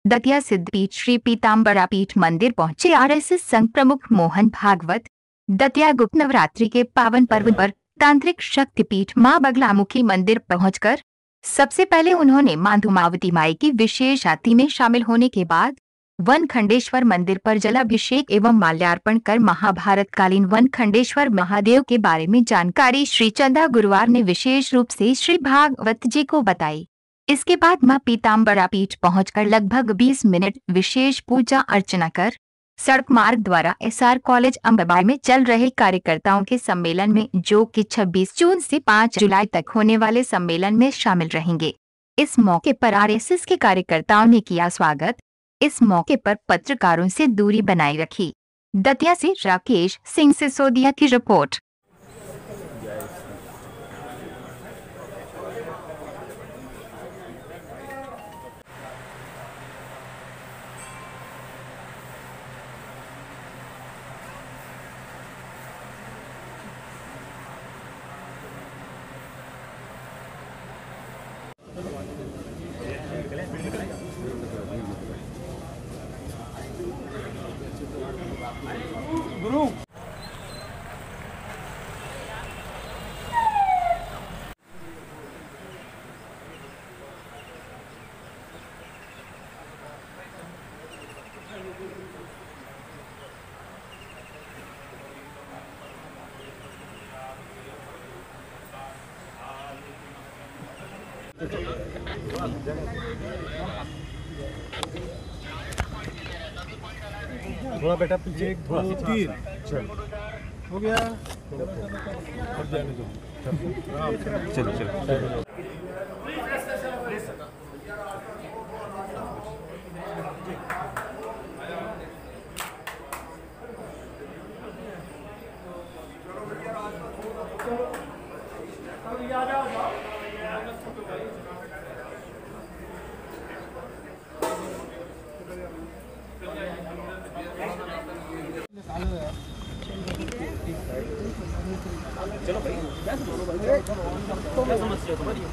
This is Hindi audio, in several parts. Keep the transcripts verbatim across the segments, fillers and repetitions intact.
दतिया सिद्धपीठ श्री पीताम्बरा पीठ मंदिर पहुंचे आरएसएस संघ प्रमुख मोहन भागवत। दतिया गुप्त नवरात्रि के पावन पर्व पर तांत्रिक शक्तिपीठ मां बगलामुखी मंदिर पहुंचकर सबसे पहले उन्होंने मां धूमावती माई की विशेष आरती में शामिल होने के बाद वनखंडेश्वर मंदिर पर जलाभिषेक एवं माल्यार्पण कर महाभारत कालीन वनखंडेश्वर महादेव के बारे में जानकारी श्री चंदा गुरुवार ने विशेष रूप से श्री भागवत जी को बताई। इसके बाद मां पीताम्बरा पीठ पहुंचकर लगभग बीस मिनट विशेष पूजा अर्चना कर सड़क मार्ग द्वारा एसआर कॉलेज अंबाबाई में चल रहे कार्यकर्ताओं के सम्मेलन में, जो कि छब्बीस जून से पाँच जुलाई तक होने वाले सम्मेलन में शामिल रहेंगे। इस मौके पर आरएसएस के कार्यकर्ताओं ने किया स्वागत। इस मौके पर पत्रकारों से दूरी बनाए रखी। दतिया से राकेश सिंह सिसोदिया की रिपोर्ट। गुरु थोड़ा बेटा पीछे, एक दो तीन, चल हो गया। अब जाने दो, चलो चलो। चलो भाई, क्या समस्या है तुम्हारी?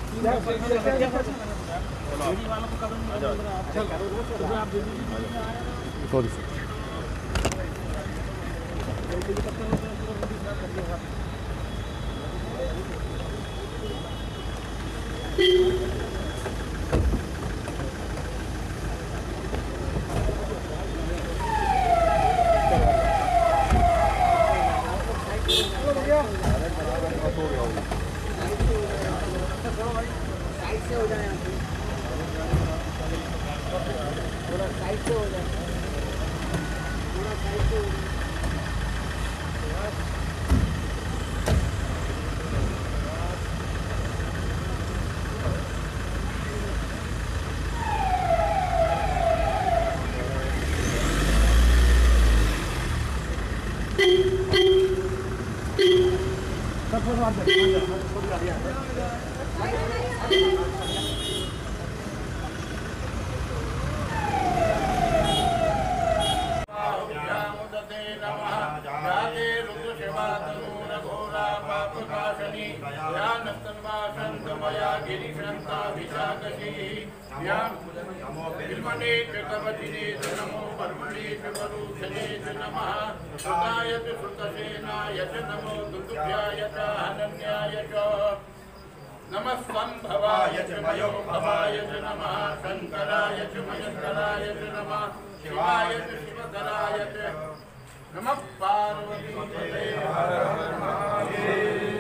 नमः संभवाय च मयो भवाय च नमः शंकराय च मयंकराय च नमः शिवाय च शिवधराय च नमः पार्वती पते हर हर महादेव।